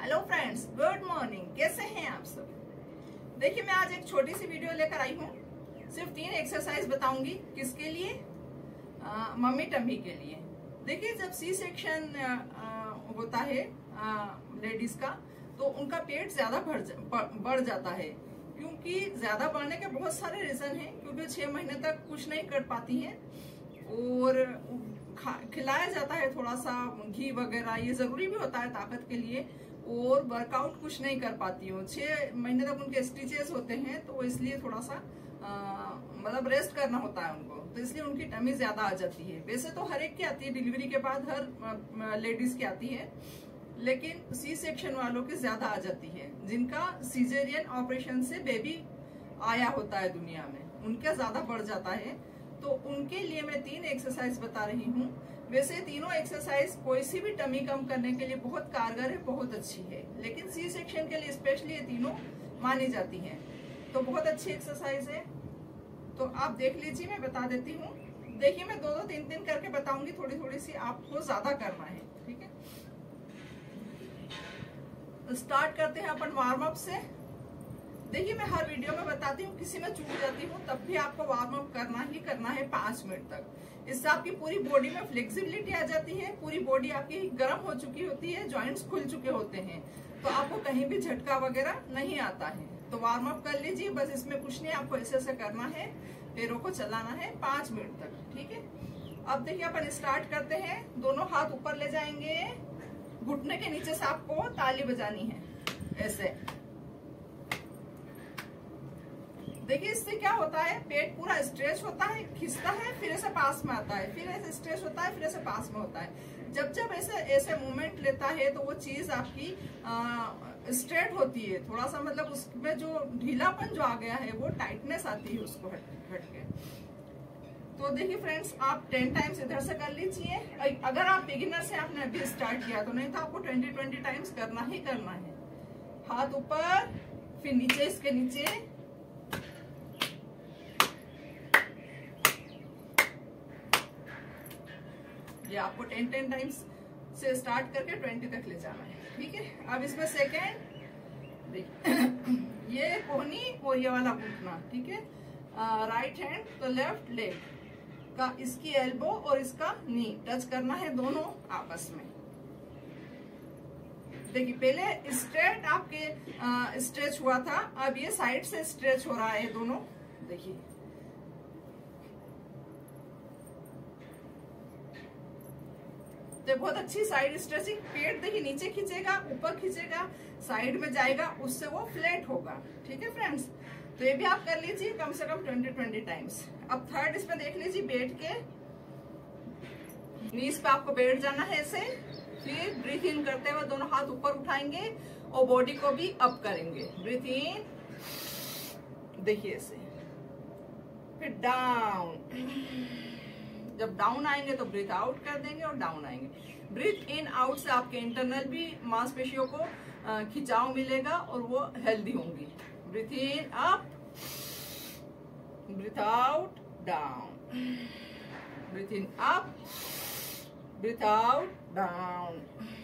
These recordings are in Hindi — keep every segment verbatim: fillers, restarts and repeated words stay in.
Hello friends, good morning. कैसे हैं आप सब? देखिए, मैं आज एक छोटी सी वीडियो लेकर आई हूँ। सिर्फ तीन एक्सरसाइज बताऊंगी। किसके लिए? आ, मम्मी टम्मी के लिए। देखिए, जब सी सेक्शन होता है लेडीज का, तो उनका पेट ज्यादा बढ़ जाता है। क्योंकि ज्यादा बढ़ने के बहुत सारे रीजन हैं। क्योंकि छह महीने तक कुछ नहीं कर पाती हैं और खिलाया जाता है थोड़ा सा घी वगैरह, ये जरूरी भी होता है ताकत के लिए। और वर्कआउट कुछ नहीं कर पाती हो, छह महीने तक उनके स्टिचेस होते हैं, तो इसलिए थोड़ा सा मतलब रेस्ट करना होता है उनको, तो इसलिए उनकी टमी ज्यादा आ जाती है। वैसे तो हर एक की आती है, डिलीवरी के बाद हर लेडीज की आती है, लेकिन सी सेक्शन वालों की ज्यादा आ जाती है। जिनका सीजेरियन ऑपरेशन से बेबी आया होता है दुनिया में, उनका ज्यादा बढ़ जाता है। तो उनके लिए मैं तीन एक्सरसाइज बता रही हूँ। वैसे तीनों एक्सरसाइज कोई सी भी टमी कम करने के लिए बहुत कारगर है, बहुत अच्छी है, लेकिन सी सेक्शन के लिए स्पेशली ये तीनों मानी जाती हैं। तो बहुत अच्छी एक्सरसाइज है, तो आप देख लीजिए। मैं बता देती हूँ। देखिए, मैं दो दो तीन तीन करके बताऊंगी, थोड़ी थोड़ी सी आपको ज्यादा करना है, ठीक है। तो स्टार्ट करते हैं अपन वार्म अप से। देखिए, मैं हर वीडियो में बताती हूँ, किसी में चूक जाती हूँ तब भी आपको वार्म अप करना ही करना है पांच मिनट तक। इससे आपकी पूरी बॉडी में फ्लेक्सिबिलिटी आ जाती है, पूरी बॉडी आपकी गर्म हो चुकी होती है, जॉइंट्स खुल चुके होते हैं, तो आपको कहीं भी झटका वगैरह नहीं आता है। तो वार्म अप कर लीजिए, बस इसमें कुछ नहीं, आपको ऐसे ऐसे करना है, पैरों को चलाना है पांच मिनट तक, ठीक है। अब देखिए, अपन स्टार्ट करते हैं। दोनों हाथ ऊपर ले जाएंगे, घुटने के नीचे से आपको ताली बजानी है ऐसे। देखिए, इससे क्या होता है, पेट पूरा स्ट्रेच होता है, खिंचता है, फिर ऐसे पास में आता है, फिर ऐसे स्ट्रेच होता है, फिर ऐसे पास में होता है। जब जब ऐसे ऐसे मूवमेंट लेता है तो वो चीज आपकी स्ट्रेट होती है, थोड़ा सा मतलब उसमें जो ढीलापन जो आ गया है वो टाइटनेस आती है उसको हट हट के। तो देखिए फ्रेंड्स, आप टेन टाइम्स इधर से कर लीजिए। अगर आप बिगिनर से आपने अभी स्टार्ट किया तो, नहीं तो आपको ट्वेंटी ट्वेंटी टाइम्स करना ही करना है। हाथ ऊपर, फिर नीचे, इसके नीचे, ये आपको टेन टेन टाइम्स से स्टार्ट करके ट्वेंटी तक ले जाना है, ठीक है। अब इसमें सेकेंड देखिए, ये कोहनी और ये वाला घुटना, ठीक है। राइट हैंड तो लेफ्ट लेग का, इसकी एल्बो और इसका नी टच करना है, दोनों आपस में। देखिए, पहले स्ट्रेट आपके स्ट्रेच हुआ था, अब ये साइड से स्ट्रेच हो रहा है दोनों। देखिए, तो बहुत अच्छी साइड स्ट्रेचिंग। पेट देखिए नीचे खींचेगा, ऊपर खींचेगा, साइड में जाएगा, उससे वो फ्लैट होगा, ठीक है फ्रेंड्स। तो ये भी आप कर लीजिए कम से कम ट्वेंटी ट्वेंटी टाइम्स। अब थर्ड इसमें देख लीजिए, बैठ के नीज पे आपको बैठ जाना है ऐसे। फिर ब्रीथ इन करते हुए दोनों हाथ ऊपर उठाएंगे और बॉडी को भी अप करेंगे। ब्रीथ इन, देखिए ऐसे, फिर डाउन। जब डाउन आएंगे तो ब्रीथ आउट कर देंगे और डाउन आएंगे। ब्रीथ इन आउट से आपके इंटरनल भी मांसपेशियों को खिंचाव मिलेगा और वो हेल्दी होंगी। Breathe in up, breathe out down, breathe in up, breathe out down.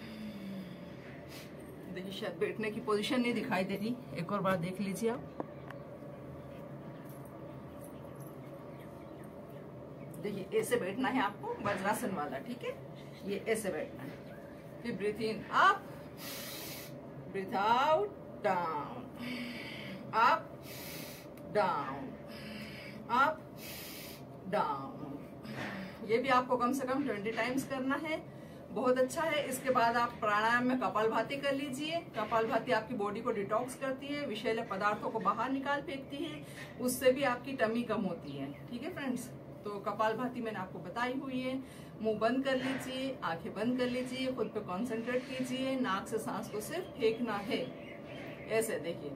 देखिए, शायद बैठने की पोजीशन नहीं दिखाई दे रही, एक और बार देख लीजिए आप। देखिए, ऐसे बैठना है आपको, वज्रासन वाला, ठीक है। ये ऐसे बैठना है। फिर breathe in up, breathe out down, up down, up down. ये भी आपको कम से कम ट्वेंटी टाइम्स करना है, बहुत अच्छा है। इसके बाद आप प्राणायाम में कपालभाति कर लीजिए। कपालभाति आपकी बॉडी को डिटॉक्स करती है, विषैले पदार्थों को बाहर निकाल फेंकती है, उससे भी आपकी टमी कम होती है, ठीक है फ्रेंड्स। तो कपालभाति मैंने आपको बताई हुई है। मुंह बंद कर लीजिए, आंखें बंद कर लीजिए, खुद पे कंसंट्रेट कीजिए, नाक से सांस को सिर्फ फेंकना है ऐसे। देखिए,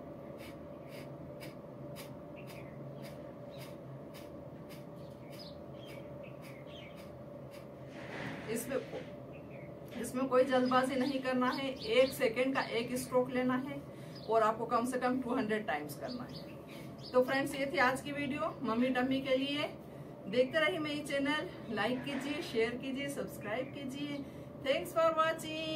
इसमें इसमें कोई जल्दबाजी नहीं करना है। एक सेकेंड का एक स्ट्रोक लेना है और आपको कम से कम टू हंड्रेड टाइम्स करना है। तो फ्रेंड्स, ये थी आज की वीडियो मम्मी टम्मी के लिए। देखते रहिए मेरी चैनल, लाइक कीजिए, शेयर कीजिए, सब्सक्राइब कीजिए। Thanks for watching.